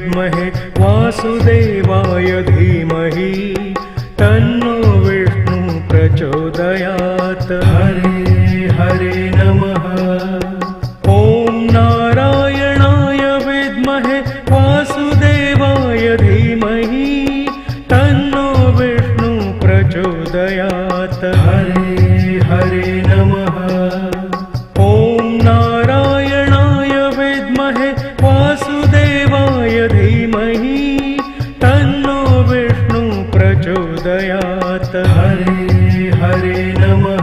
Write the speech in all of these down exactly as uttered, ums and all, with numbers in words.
विद्महे वासुदेवाय धीमहि तन्नो विष्णु प्रचोदयात्। हरे हरे नमः। ॐ नारायणाय विद्महे वासुदेवाय धीमहि तन्नो विष्णु प्रचोदयात्। हरे हरे नमः। ॐ नारायणाय विद्महे वासुदेवाय धीमहि तन्नो विष्णु प्रचोदयात्। हरे हरे नमः।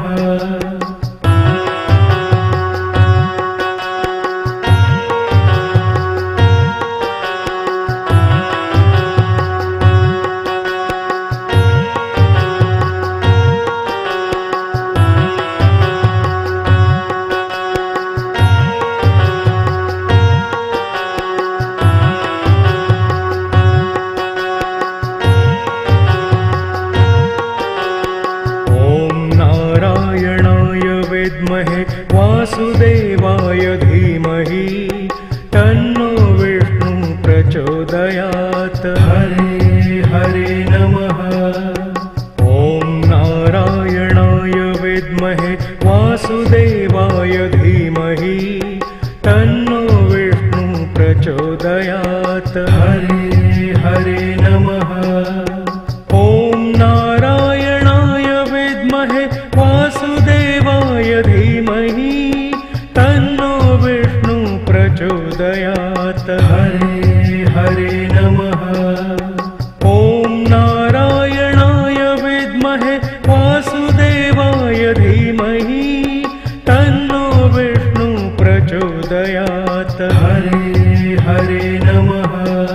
विद्महे वासुदेवाय धीमहि तन्नो विष्णु प्रचोदयात्। हरे हरे नमः। ॐ नारायणाय विद्महे वासुदेवाय धीमहि तन्नो विष्णु प्रचोदयात्। हरे हरे नमः। ॐ नारायणाय विद्महे वासुदेवाय धीमहि तन्नो विष्णु प्रचोदयात्। हरे हरे नमः। ॐ नारायणाय विद्महे वासुदेवाय धीमहि तन्नो विष्णु प्रचोदयात्। हरे हरे नमः।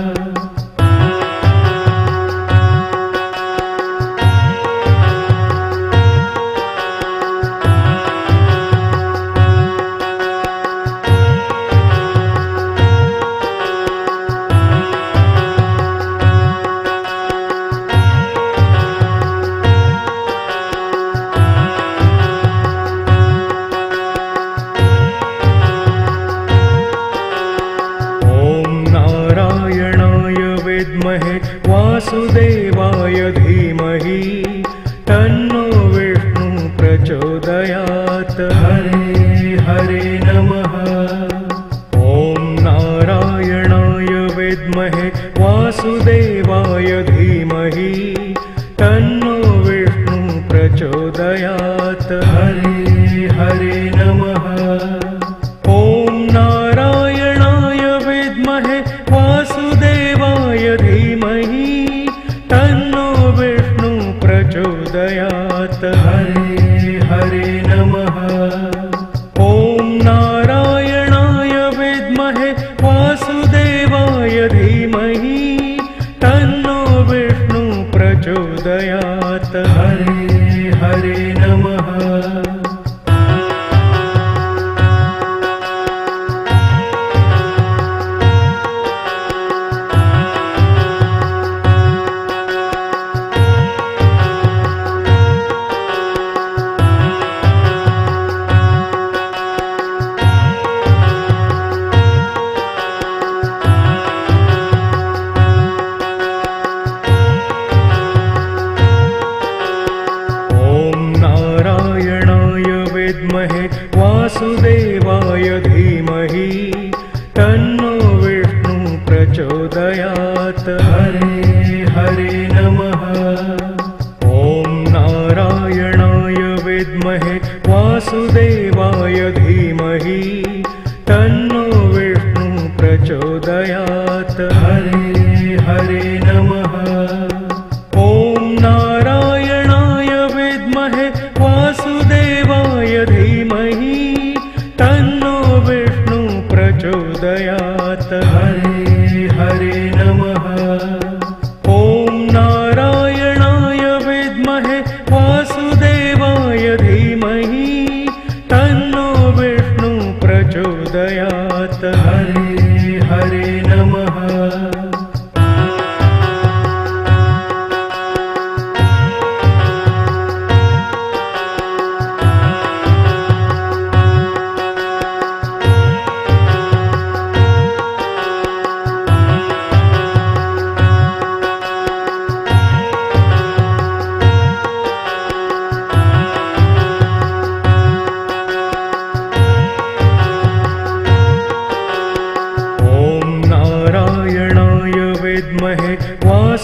विद्महे वासुदेवाय धीमहि तन्नो विष्णु प्रचोदयात्। हरे हरे नमः। ॐ नारायणाय विद्महे वासुदेवाय धीमहि तन्नो विष्णु प्रचोदयात्। हरे हरे नमः। ॐ नारायणाय विद्महे वासुदेवाय धीमहि तन्नो विष्णु प्रचोदयात्। हरे हरे नमः। ॐ नारायणाय विद्महे वासुदेवाय धीमहि तन्नो विष्णु प्रचोदयात्। हरे हरे नमः। विद्महे वासुदेवाय धीमहि तन्नो विष्णु प्रचोदयात्। हरे हरे नमः। ॐ नारायणाय विद्महे वासुदेवाय धीमहि तन्नो विष्णु प्रचोदयात्। हरे हरे नमः। ॐ नारायणाय विद्महे वासुदेवाय धीमहि तन्नो विष्णु प्रचोदयात्। हरे हरे नमः। ॐ नारायणाय विद्महे वासुदेवाय धीमहि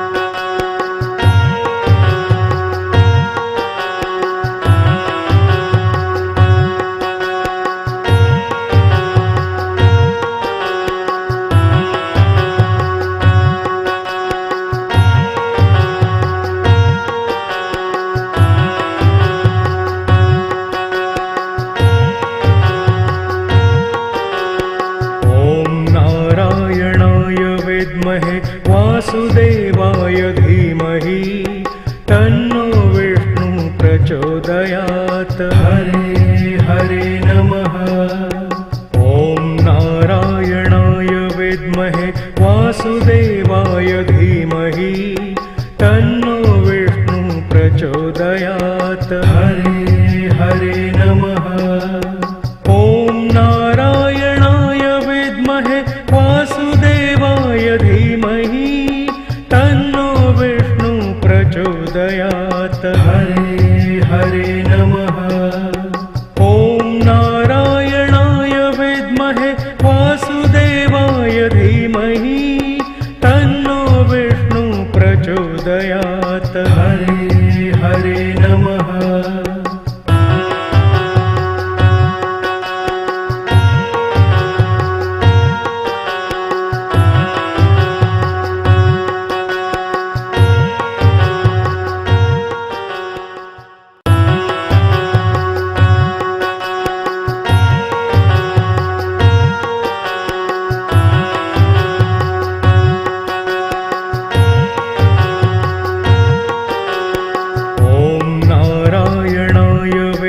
वासुदेवाय धीमहि तन्नो विष्णु प्रचोदयात्। हरे हरे नमः। ॐ नारायणाय विद्महे वासुदेवाय धीमहि तन्नो विष्णु प्रचोदयात्। हरे हरे नमः। ॐ नारायणाय विद्महे वासुदेवाय धीमहि तन्नो विष्णु प्रचोदयात्। हरे हरे नमः। ॐ नारायणाय विद्महे वासुदेवाय धीमहि तन्नो विष्णु प्रचोदयात्। हरे हरे नमः।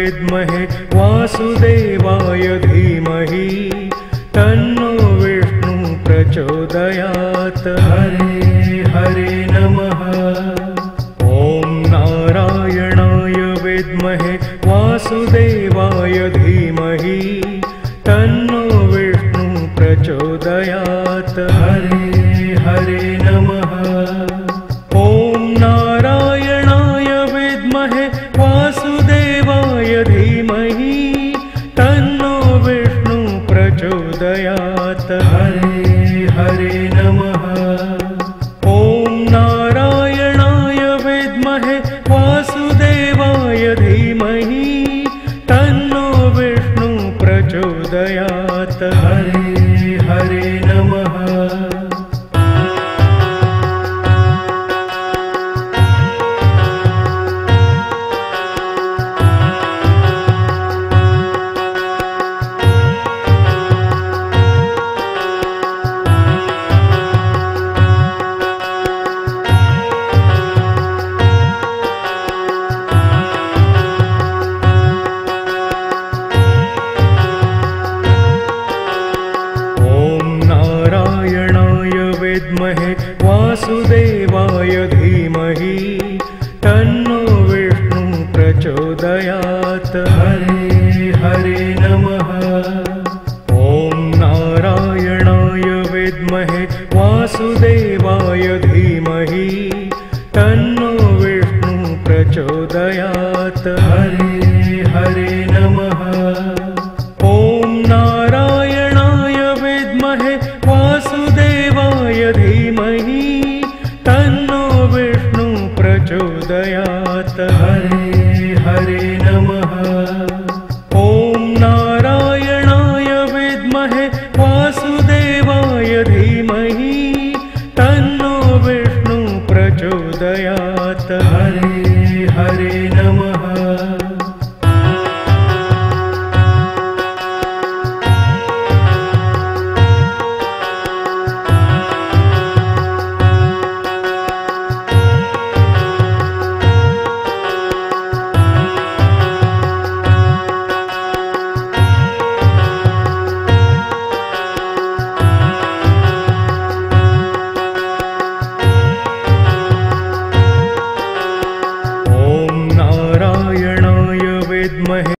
विद्महे वासुदेवाय धीमहि तन्नो विष्णु प्रचोदयात्। हरे हरे नमः। ॐ नारायणाय विद्महे वासुदेवाय धीमहि तन्नो विष्णु प्रचोदयात्। हरे हरे नमः। ॐ नारायणाय विद्महे वासुदेवाय धीमहि तन्नो विष्णु प्रचोदयात्। हरे हरे नमः। ॐ नारायणाय विद्महे वासुदेवाय धीमहि तन्नो विष्णु प्रचोदयात्। हरे हरे नमः। विद्महे वासुदेवाय धीमहि तन्नो विष्णु प्रचोदयात्। हरे हरे नमः। ॐ नारायणाय विद्महे वासुदेवाय धीमहि तन्नो विष्णु प्रचोदयात्। हरे हरे नमः। ॐ नारायणाय विद्महे वासुदेवाय धीमहि तन्नो विष्णु प्रचोदयात्। हरे हरे नमः।